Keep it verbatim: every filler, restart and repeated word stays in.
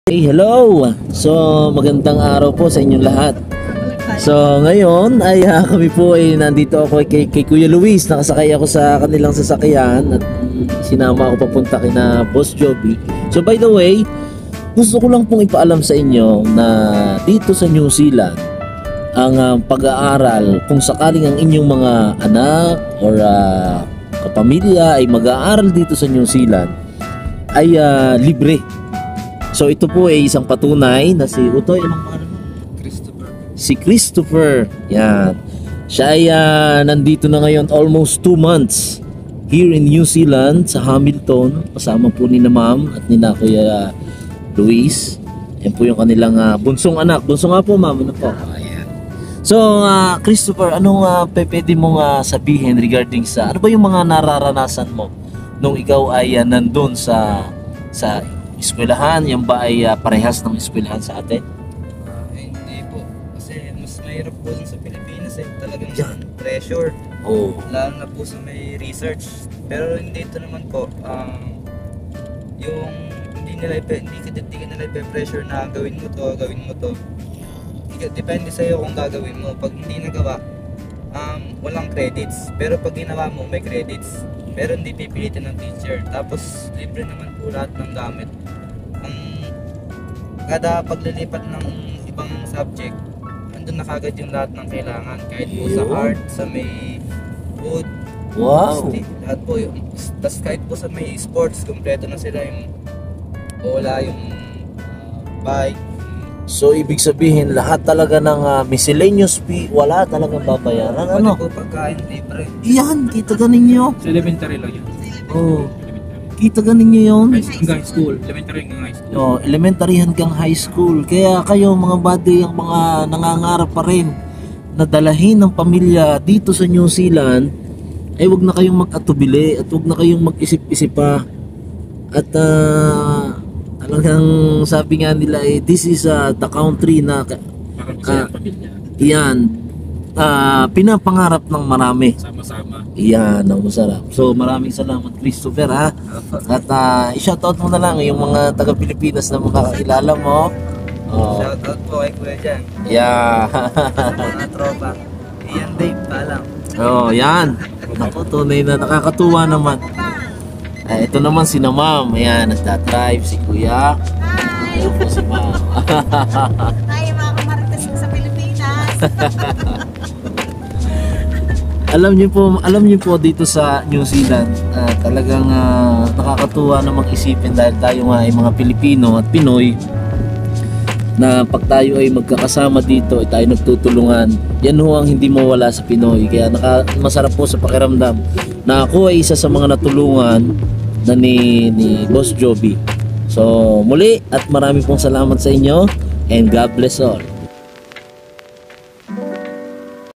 Hey, hello! So, magandang araw po sa inyong lahat. So, ngayon ay uh, kami po ay nandito ako kay, kay Kuya Luis. Nakasakay ako sa kanilang sasakyan at um, sinama ako papunta kina Boss Joby. So, by the way, gusto ko lang pong ipaalam sa inyo na dito sa New Zealand, ang uh, pag-aaral, kung sakaling ang inyong mga anak or uh, kapamilya ay mag-aaral dito sa New Zealand, ay uh, libre. So ito po ay isang patunay na si Utoy, anong pangalan mo? Christopher. Si Christopher. Yan. Siya ay uh, nandito na ngayon almost two months here in New Zealand sa Hamilton. Kasama po ni na ma'am at ni na Kuya Luis. Yan po yung kanilang uh, bunsong anak. Bunso nga po ma'am. Ano po? Ayan. So uh, Christopher, anong uh, pwede mong uh, sabihin regarding sa ano ba yung mga nararanasan mo nung ikaw ay uh, nandun sa sa eskwelahan? Yan ba ay uh, parehas ng eskwelahan sa atin? Uh, hindi po. Kasi mas mahirap po dun sa Pilipinas eh. Talagang Yan. pressure. Oh. Lalo na po sa may research. Pero hindi ito naman po. Um, yung hindi nila ipe, hindi, hindi ka nila ipe-pressure na gawin mo to, gawin mo to. Depende sa'yo kung gagawin mo. Pag hindi nagawa, um, walang credits. Pero pag ginawa mo, may credits. Pero hindi pipilitin ng teacher. Tapos libre naman po lahat ng gamit. Ang kada paglilipat ng ibang subject, andun na kagad yung lahat ng kailangan. Kahit po sa art, sa may food, Wow! sti- lahat po yung. Tapos kahit po sa may sports, kompleto na sila yung bola, yung uh, bike. So ibig sabihin lahat talaga ng uh, miscellaneous fee wala talagang babayaran, Pwede ano? po pagkain libre. Iyan, kita ganin nyo. Sa elementary lang yun. Oh, kita ganin nyo yun. High, hanggang high school. Elementary hanggang high school. Oh, elementary hanggang high school. Kaya kayo mga buddy, ang mga nangangarap pa rin na dalahin ng pamilya dito sa New Zealand, ay wag na kayong mag-atubili at wag na kayong mag-isip-isip pa. At uh, talagang sabi nga nila eh, this is uh, the country na ka- Para ka- sa pamilya. Iyan, ah, pinapangarap ng marami. Sama-sama. Iyan, ang masarap. So maraming salamat Christopher ha. At uh, i-shoutout mo na lang yung mga taga-Pilipinas na makakilala mo. Oh, Shoutout po kay Kuya Jan. yeah. Mga tropa. Iyan Dave, paalam. Oh, yan. Naku, tunay na nakakatuwa naman. Eh, ito naman si na ma'am. Ayan, nagdadrive si kuya. Ayan po si ma'am. Tayo mga kamarites sa Pilipinas. Alam niyo po, alam niyo po dito sa New Zealand, ah, talagang ah, nakakatuwa namang isipin dahil tayo nga ay mga Pilipino at Pinoy na pag tayo ay magkakasama dito ay tayo nagtutulungan. Yan ho ang hindi mawala sa Pinoy. Kaya naka, masarap po sa pakiramdam na ako ay isa sa mga natulungan na ni, ni Boss Joby. So muli at marami pong salamat sa inyo and God bless all.